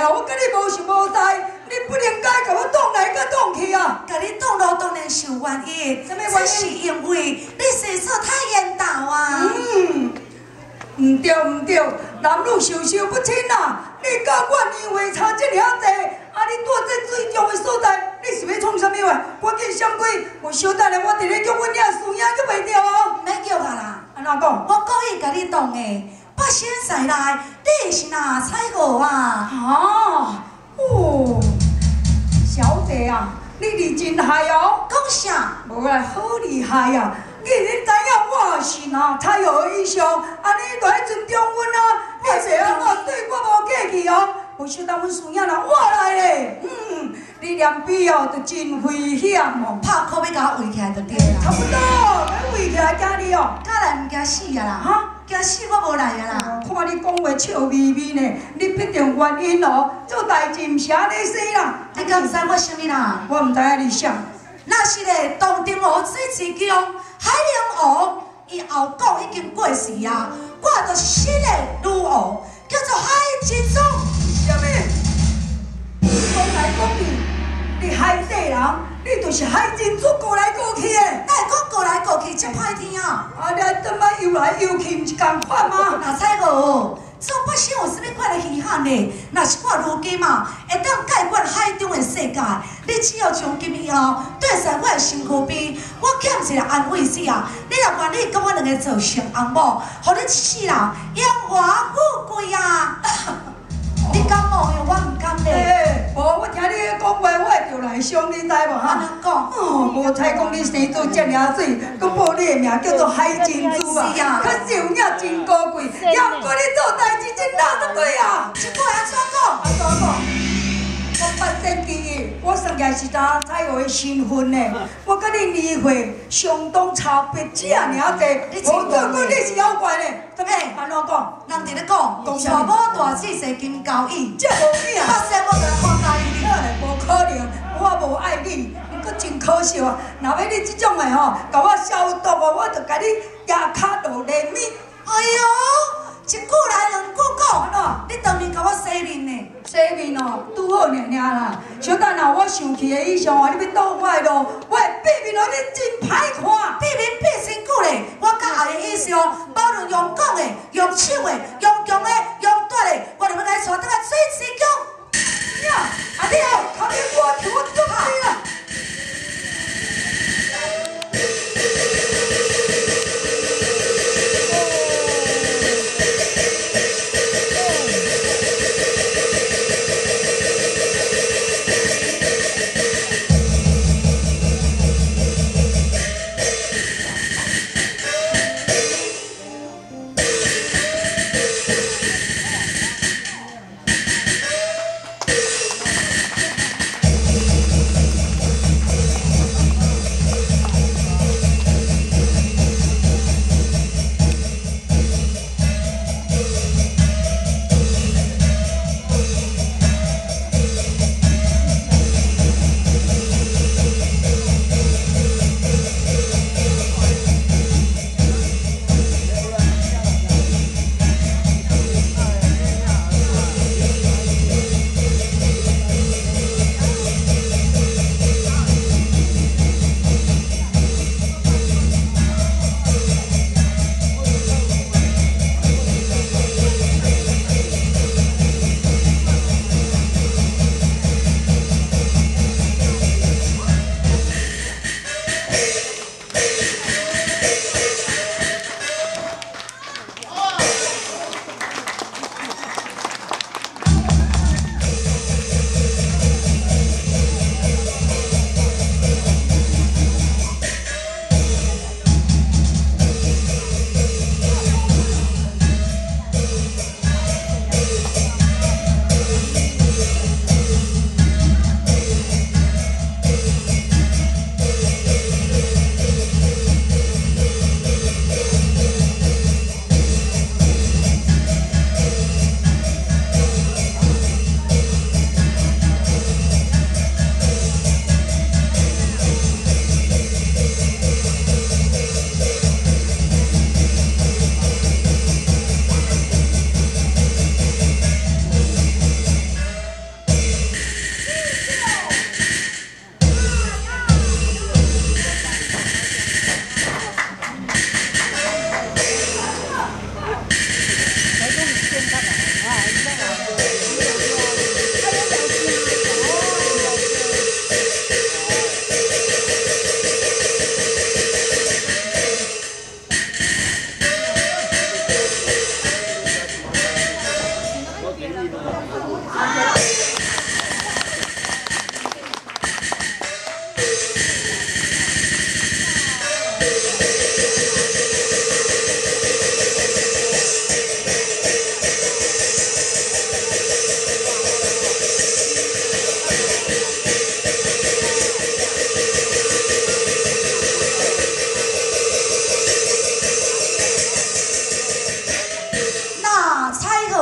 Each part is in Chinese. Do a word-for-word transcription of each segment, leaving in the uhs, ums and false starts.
啊！我跟你无想无在，你不应该甲我挡来甲挡去啊！ 甲你挡路当然是有原因， 什么原因？ 是因为你洗手太严重啊。 嗯，唔对唔对，男女授受不亲啊！你甲我年岁差这尔济，啊！你住这最重的所在，你是要创啥物话？赶紧闪开！我小等下我伫咧叫阮遐输赢叫袂掉哦。 免叫啊啦！ 安怎讲？ 我故意甲你挡的，八仙赛来，你是哪彩号啊？ 啊，哦，小姐啊，你是真害哦！ 讲啥？ 无啦，好厉害呀！既然知影我是哪彩号以上，安尼就爱尊重阮啊！你袂安怎对我无客气哦？无想到阮输赢啦，我来咧！嗯，你念笔哦，就真危险哦！ 拍苦要甲我围起来就对啦。 差不多，要围起来惊你哦！ 敢来毋惊死啊啦？ 哈， 惊死我无来啊啦！ 看你讲话笑眯眯呢，你必定原因哦，做代志毋是安尼死啦！ 你敢毋知我啥物啦？ 我毋知影你啥。 那是咧，东丁河水之江，海龙王伊后讲已经过世啊，我就是新的女王，叫做海珍珠。 啥物？讲来讲去，你海底人，你就是海珍珠过来过去的。 哪会讲过来过去真歹听啊？ 啊，你还怎摆游来游去，毋是共款吗？ 哪彩号？做百姓有啥物款的稀罕呢？若是我如今嘛，会当解决海中的世界，你只要从今以后对上我的身躯边，我欠一个安慰死啊！你若愿意跟我两个做成翁某，互你一世人荣华富贵啊！你敢无？我唔敢咧。 诶，无，我听你讲话，我会着来伤，你知无哈？ 安怎讲？ 哦，无才讲你生做这尔水，佮报你的名叫做海珍珠啊！ 是啊， 可是有影真高贵，也毋过你做代志真哪得对啊！ 这句安怎讲？ 安怎讲？我八仙记忆，我算起来是查彩号的身份呢。我甲你年岁相当差别，只啊尔济，无做过你是妖怪呢。怎么？安怎讲？ 人伫咧讲，娶某大四世金交椅， 这无理啊！ 八仙我就来看介意你。 无可能，我无爱你，毋过真可惜啊！若要你即种的吼，甲我消毒哦，我就甲你压卡落连面。 哎哟，一句来两句讲， 喏， 你当面甲我洗面呢？ 洗面哦，拄好尔尔啦。小等下我生气的以上啊，你要倒我的路，我会变面互你真歹看。 变面变身躯咧，我甲后的意思哦，无论用讲的、用手的、用强的、用短的，我就要来带倒来水池江。 呀，啊你哦，靠你我替我做你啦！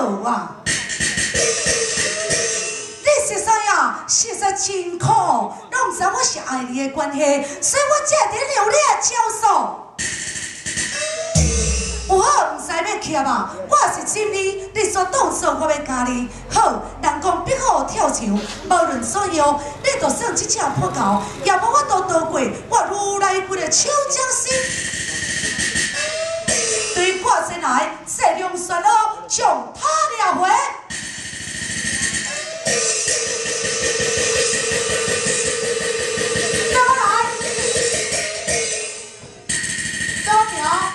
好啊！你实在呀，实在真苦，拢毋知我是爱你的关系，所以我才得留你的招数。有好毋知要欠啊！我是真理，你所当做我要教你。好，人讲必好跳墙，无论所有，你就算即只破狗，也无我都逃过。我如来骨的手掌心，对破前来，势量旋恶，将他掠回。跟我来，跟我行。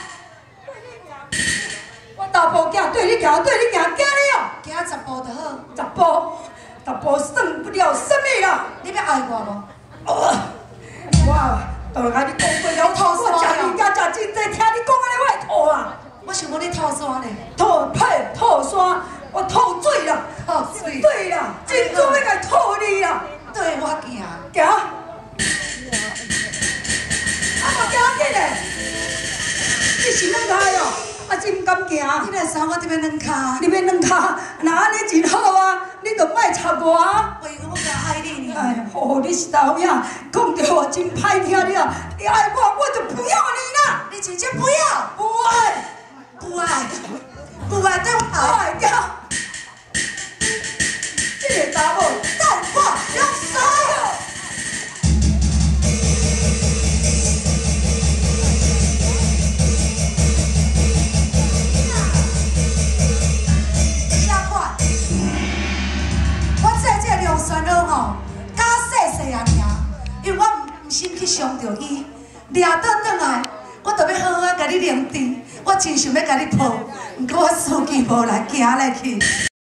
我大步行，对你行，对你行，惊你哦！ 行十步就好。 十步，十步算不了什么啦。 你要爱我无？ 哦，我都甲你讲过了，吐我食物件食真济，听你讲安尼我会吐啊！ 我想讲你吐酸咧。 吐屁，吐酸，我吐水啦！ 吐水。 对啦，真准要甲吐你啦！ 对我行。 行。啊，无惊紧嘞！你是哪个哦？啊，真毋敢行。 你来三，我这边两骹。 你要两骹，那安尼真好啊！你就莫插我啊！ 为我更爱你呢。 哎，好，你是老样，讲着我真歹听你啊！你爱我，我就不要你啦！ 你直接不要， 不爱， 不爱，不爱对我不来， 爱呀！这个查某， 但我用所有。下快，我这这梁酸佬吼，假细细啊尔，因为我毋心去伤着伊，掠倒转来，我就要好好甲你认真，我真想要甲你抱，毋过我司机无来，行来去。